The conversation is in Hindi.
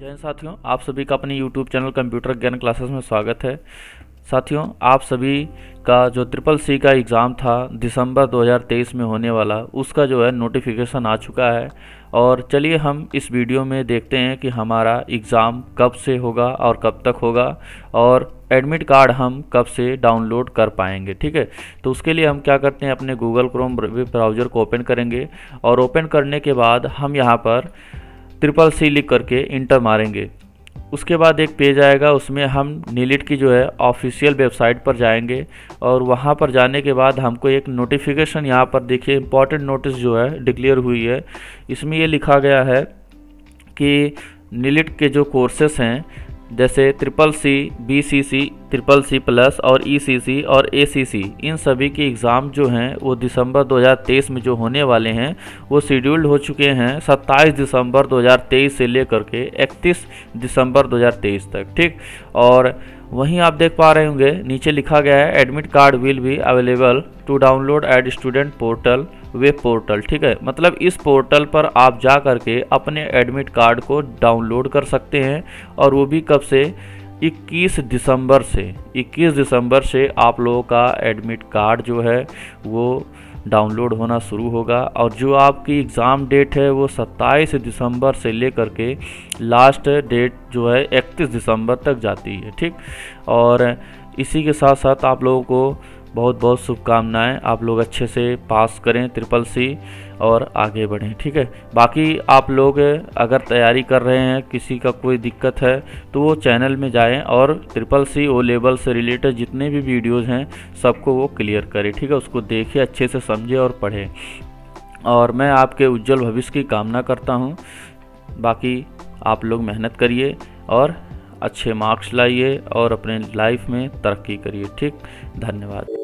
जय हिंद साथियों, आप सभी का अपने YouTube चैनल कंप्यूटर ज्ञान क्लासेस में स्वागत है। साथियों, आप सभी का जो CCC का एग्ज़ाम था दिसंबर 2023 में होने वाला, उसका जो है नोटिफिकेशन आ चुका है। और चलिए हम इस वीडियो में देखते हैं कि हमारा एग्ज़ाम कब से होगा और कब तक होगा और एडमिट कार्ड हम कब से डाउनलोड कर पाएंगे। ठीक है, तो उसके लिए हम क्या करते हैं, अपने गूगल क्रोम वेब ब्राउज़र को ओपन करेंगे और ओपन करने के बाद हम यहाँ पर CCC लिख करके इंटर मारेंगे। उसके बाद एक पेज आएगा, उसमें हम नीलिट की जो है ऑफिशियल वेबसाइट पर जाएंगे और वहाँ पर जाने के बाद हमको एक नोटिफिकेशन यहाँ पर देखिए इम्पॉर्टेंट नोटिस जो है डिक्लेयर हुई है। इसमें ये लिखा गया है कि नीलिट के जो कोर्सेस हैं जैसे CCC, BCC, CCC प्लस और ECC और ACC, इन सभी के एग्ज़ाम जो हैं वो दिसंबर 2023 में जो होने वाले हैं वो शेड्यूल्ड हो चुके हैं 27 दिसंबर 2023 से लेकर के 31 दिसंबर 2023 तक। ठीक, और वहीं आप देख पा रहे होंगे नीचे लिखा गया है admit card will be available to download at student portal web portal. ठीक है, मतलब इस पोर्टल पर आप जा करके अपने एडमिट कार्ड को डाउनलोड कर सकते हैं और वो भी कब से, 21 दिसंबर से आप लोगों का एडमिट कार्ड जो है वो डाउनलोड होना शुरू होगा। और जो आपकी एग्ज़ाम डेट है वो 27 दिसंबर से लेकर के लास्ट डेट जो है 31 दिसंबर तक जाती है। ठीक, और इसी के साथ साथ आप लोगों को बहुत बहुत शुभकामनाएं, आप लोग अच्छे से पास करें CCC और आगे बढ़ें। ठीक है, बाकी आप लोग अगर तैयारी कर रहे हैं, किसी का कोई दिक्कत है तो वो चैनल में जाएं और CCC ओ लेवल से रिलेटेड जितने भी वीडियोस हैं सबको वो क्लियर करें। ठीक है, उसको देखिए, अच्छे से समझे और पढ़ें। और मैं आपके उज्जवल भविष्य की कामना करता हूँ। बाकी आप लोग मेहनत करिए और अच्छे मार्क्स लाइए और अपने लाइफ में तरक्की करिए। ठीक, धन्यवाद।